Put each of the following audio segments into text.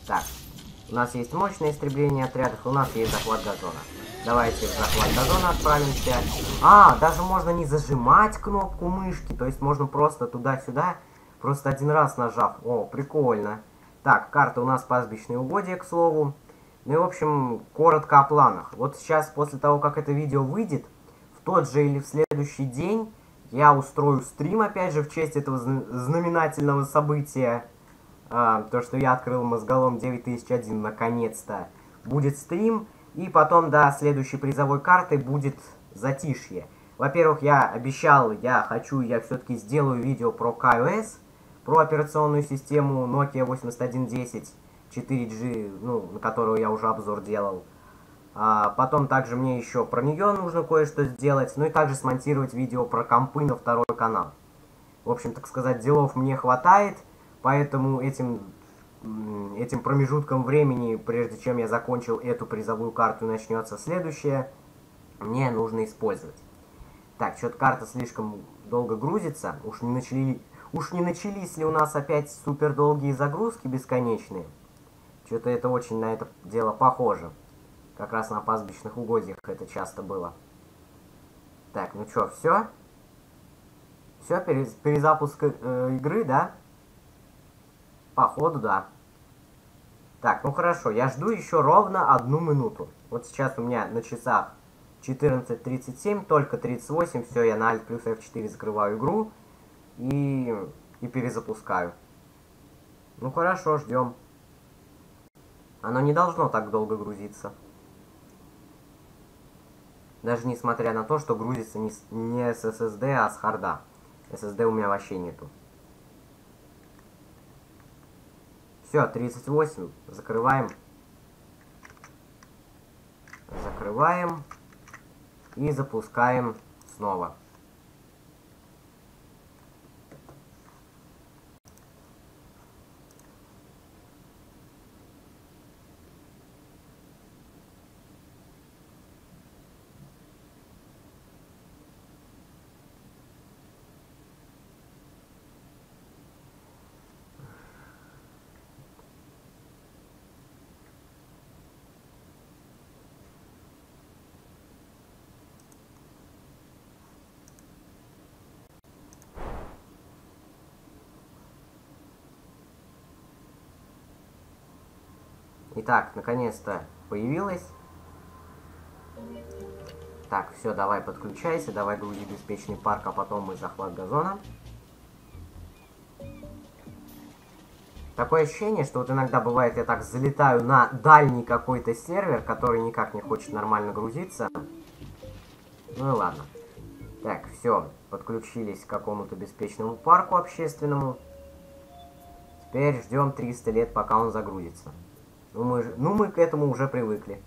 Так, у нас есть мощное истребление отрядов, у нас есть захват газона. Давайте в захват газона отправимся. Даже можно не зажимать кнопку мышки, то есть можно просто туда-сюда, просто один раз нажав. О, прикольно. Так, карта у нас пастбищные угодья, к слову. Ну и, в общем, коротко о планах. Вот сейчас, после того, как это видео выйдет, в тот же или в следующий день я устрою стрим, опять же, в честь этого знаменательного события. То, что я открыл мозголом 9001 наконец-то. Будет стрим, и потом до следующей призовой карты будет затишье. Во-первых, я обещал, я все-таки сделаю видео про KOS, про операционную систему Nokia 8110 4G, ну, на которую я уже обзор делал. Потом также мне еще про нее нужно кое-что сделать, ну и также смонтировать видео про компы на второй канал. В общем, так сказать, делов мне хватает, поэтому этим промежутком времени, прежде чем я закончил эту призовую карту и начнется следующая, мне нужно использовать. Так, что-то карта слишком долго грузится. Уж не начались ли у нас опять супер долгие загрузки бесконечные? Что-то это очень на это дело похоже. Как раз на пастбищных угодьях это часто было. Так, ну что, все? Все, перезапуск игры, да? Походу, да. Так, ну хорошо, я жду еще ровно 1 минуту. Вот сейчас у меня на часах 14:37, только 38, все, я на Alt плюс F4 закрываю игру и перезапускаю. Ну хорошо, ждем. Оно не должно так долго грузиться. Даже несмотря на то, что грузится не с SSD, а с харда. SSD у меня вообще нету. Все, 38. Закрываем. Закрываем. И запускаем снова. Итак, наконец-то появилась. Так, все, давай подключайся, давай грузи беспечный парк, а потом мы захват газона. Такое ощущение, что вот иногда бывает, я так залетаю на дальний какой-то сервер, который никак не хочет нормально грузиться. Ну и ладно. Так, все, подключились к какому-то беспечному парку общественному. Теперь ждем 300 лет, пока он загрузится. Ну мы к этому уже привыкли.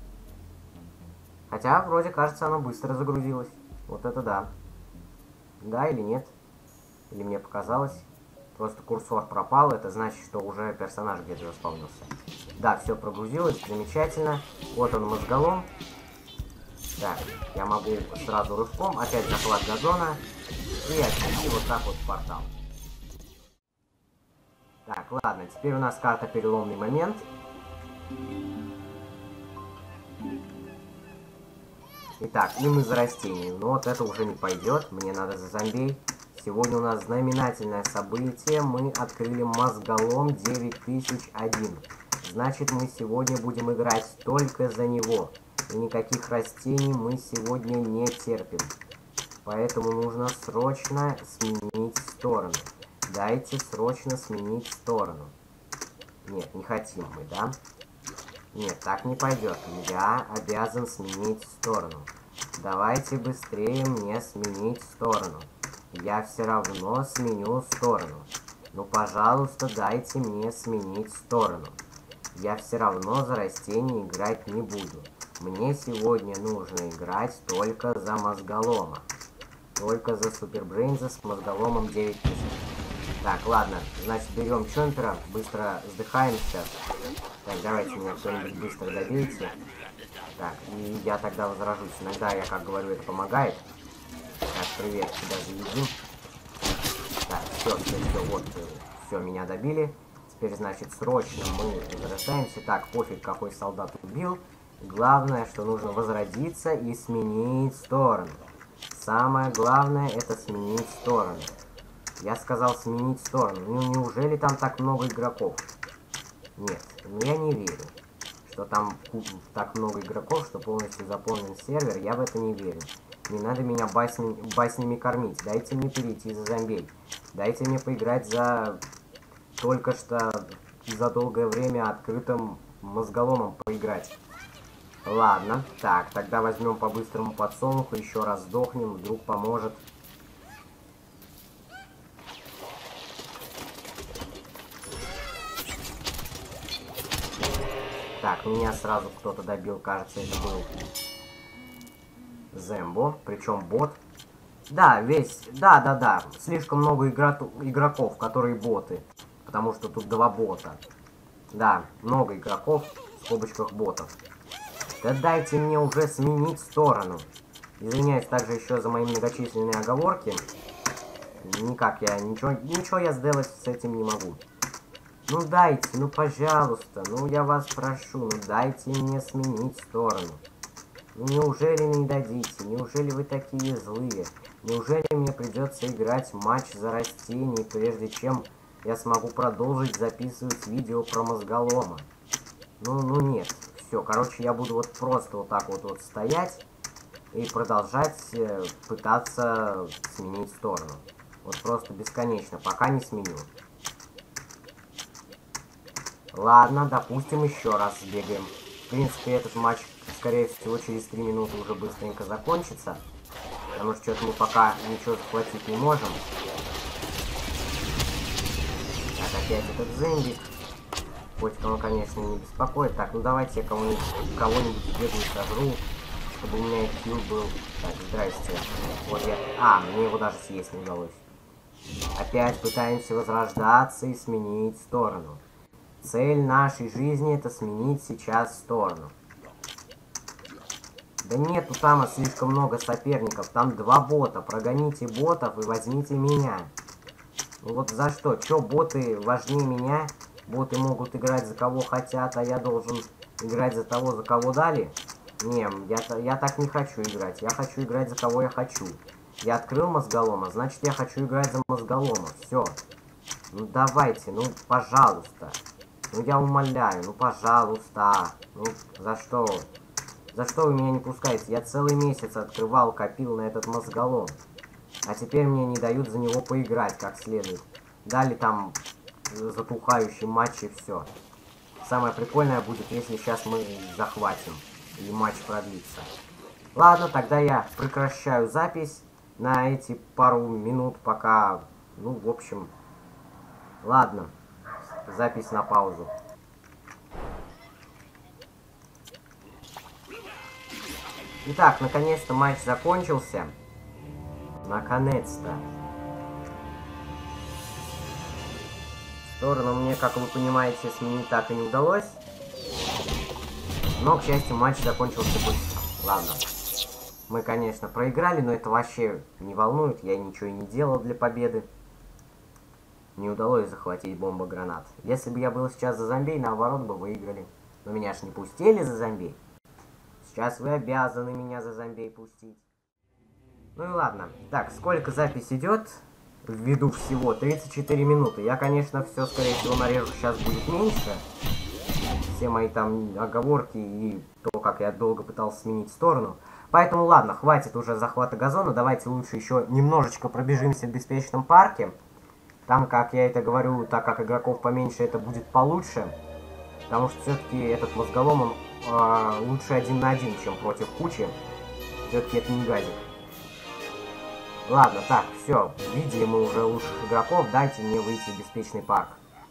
Хотя, вроде кажется, оно быстро загрузилось. Вот это да. Да или нет? Или мне показалось? Просто курсор пропал, это значит, что уже персонаж где-то заспавнился. Да, все прогрузилось, замечательно. Вот он мозголом. Так, я могу сразу рывком, опять захват газона. И отвести вот так вот в портал. Так, ладно, теперь у нас карта переломный момент. Итак, и мы за растением. Но вот это уже не пойдет. Мне надо за зомби. Сегодня у нас знаменательное событие. Мы открыли мозголом 9001. Значит, мы сегодня будем играть только за него. И никаких растений мы сегодня не терпим. Поэтому нужно срочно сменить сторону. Дайте срочно сменить сторону. Нет, не хотим мы, да? Нет, так не пойдет. Я обязан сменить сторону. Давайте быстрее мне сменить сторону. Я все равно сменю сторону. Ну, пожалуйста, дайте мне сменить сторону. Я все равно за растения играть не буду. Мне сегодня нужно играть только за мозголома. Только за Супербрейнза с мозголомом 9000. Так, ладно, значит, берем Чомпера, быстро сдыхаем сейчас. Так, давайте меня кто-нибудь быстро добейте. Так, и я тогда возражусь. Иногда я, как говорю, это помогает. Так, привет, сюда заедим. Так, все, вот, все, меня добили. теперь, значит, срочно мы возвращаемся. Так, пофиг, какой солдат убил. Главное, что нужно возродиться и сменить сторону. Самое главное, это сменить сторону. Я сказал сменить сторону. Ну, неужели там так много игроков? Нет, ну я не верю, что там так много игроков, что полностью заполнен сервер. Я в это не верю. Не надо меня баснями кормить. Дайте мне перейти за зомбей. Дайте мне поиграть за... Только что за долгое время открытым мозголомом поиграть. Ладно, так, тогда возьмем по-быстрому подсолнуху, еще раз сдохнем, вдруг поможет. Так, меня сразу кто-то добил, кажется, это был Зембо, причем бот. Да, да, слишком много игроков, которые боты, потому что тут два бота. Да, много игроков, в скобочках ботов. Да дайте мне уже сменить сторону. Извиняюсь также еще за мои многочисленные оговорки. Никак я, ничего я сделать с этим не могу. Ну дайте, ну пожалуйста, ну я вас прошу, ну дайте мне сменить сторону. Ну неужели не дадите? Неужели вы такие злые? Неужели мне придется играть матч за растений, прежде чем я смогу продолжить записывать видео про мозголома? Ну нет. Все, короче, я буду вот просто вот так вот стоять и продолжать пытаться сменить сторону. Вот просто бесконечно, пока не сменю. Ладно, допустим, еще раз сбегаем. В принципе, этот матч, скорее всего, через 3 минуты уже быстренько закончится. Потому что что-то мы пока ничего захватить не можем. Так, опять этот зомбик. Хоть он, конечно, не беспокоит. Так, ну давайте я кого-нибудь бегаю сожру, чтобы у меня килл был. Так, здрасте. Вот я... А, мне его даже съесть не удалось. Опять пытаемся возрождаться и сменить сторону. Цель нашей жизни — это сменить сейчас сторону. Да нету там слишком много соперников. Там 2 бота. Прогоните ботов и возьмите меня. Ну вот за что? Чё боты важнее меня? Боты могут играть за кого хотят, а я должен играть за того, за кого дали? Не, я так не хочу играть. Я хочу играть за кого я хочу. Я открыл мозголома, значит я хочу играть за мозголома. Все. Ну давайте, ну пожалуйста. Ну я умоляю, ну пожалуйста. Ну за что? За что вы меня не пускаете? Я целый месяц открывал, копил на этот мозголом. А теперь мне не дают за него поиграть как следует. Дали там затухающий матч и все. Самое прикольное будет, если сейчас мы захватим и матч продлится. Ладно, тогда я прекращаю запись на эти пару минут, пока... Ну, в общем... Ладно. Запись на паузу. Итак, наконец-то матч закончился. Наконец-то. Сторону мне, как вы понимаете, сменить так и не удалось. Но, к счастью, матч закончился быстро. Ладно. Мы, конечно, проиграли, но это вообще не волнует. Я ничего и не делал для победы. Не удалось захватить бомбу-гранат. Если бы я был сейчас за зомби, наоборот бы выиграли. Но меня ж не пустили за зомби. Сейчас вы обязаны меня за зомби пустить. Ну и ладно. Так, сколько запись идет? Ввиду всего 34 минуты. Я, конечно, все, скорее всего, нарежу сейчас будет меньше. Все мои там оговорки и то, как я долго пытался сменить сторону. Поэтому, ладно, хватит уже захвата газона. Давайте лучше еще немножечко пробежимся в беспечном парке. Там, как я это говорю, так как игроков поменьше, это будет получше. Потому что все-таки этот мозголом, он лучше 1 на 1, чем против кучи. Все-таки это не газик. Ладно, так, все. Видели мы уже лучших игроков. Дайте мне выйти в беспечный парк.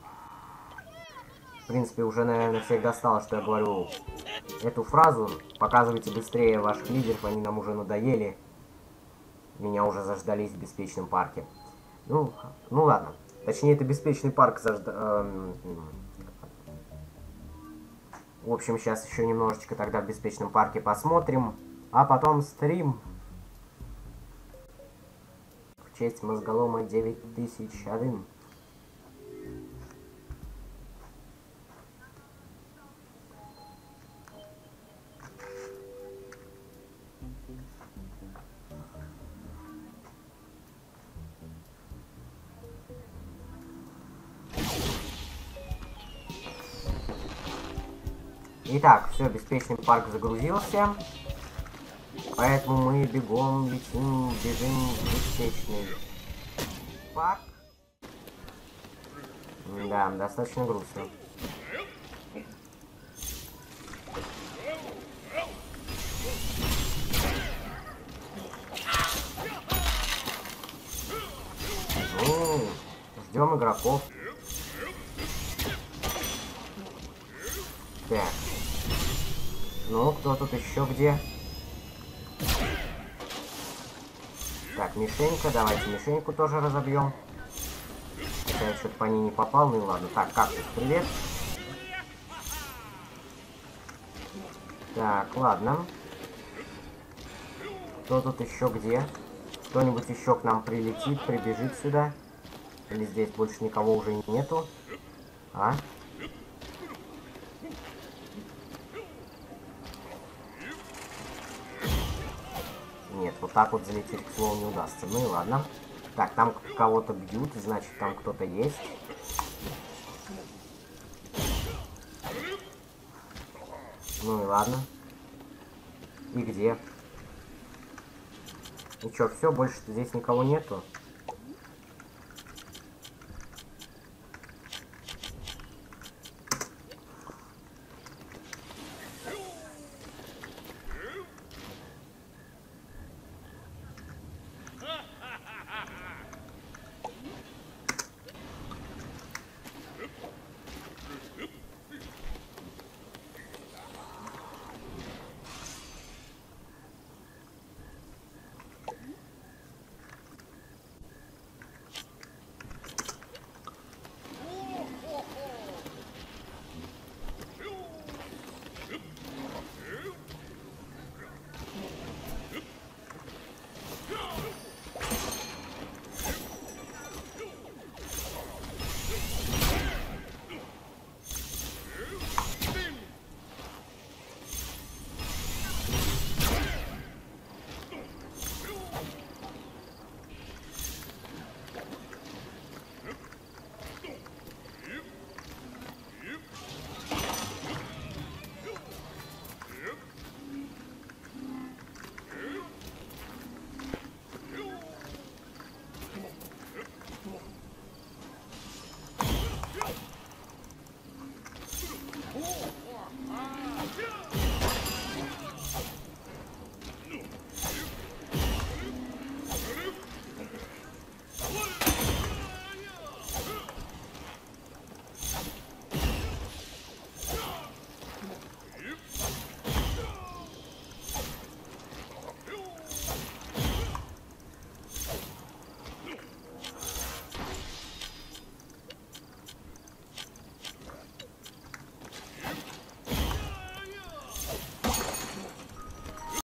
В принципе, уже, наверное, всех достало, что я говорю эту фразу. Показывайте быстрее ваших лидеров, они нам уже надоели. Меня уже заждались в беспечном парке. Ну ладно. Точнее, это беспечный парк В общем, сейчас еще немножечко тогда в беспечном парке посмотрим. А потом стрим. В честь мозголома 9001. Итак, все, беспечный парк загрузился. Поэтому мы бегом бежим в беспечный парк. Да, достаточно грустно. Ну, ждем игроков. Так. Ну, кто тут еще где? Так, мишенька, давайте мишеньку тоже разобьем. Хотя я что-то по ней не попал, ну и ладно. Так, кактус, привет. Так, ладно. Кто тут еще где? Кто-нибудь еще к нам прилетит, прибежит сюда? Или здесь больше никого уже нету? А? Нет, вот так вот залететь, к слову, не удастся. Ну и ладно. Так, там кого-то бьют, значит, там кто-то есть. Ну и ладно. И где? И чё, все, больше здесь никого нету?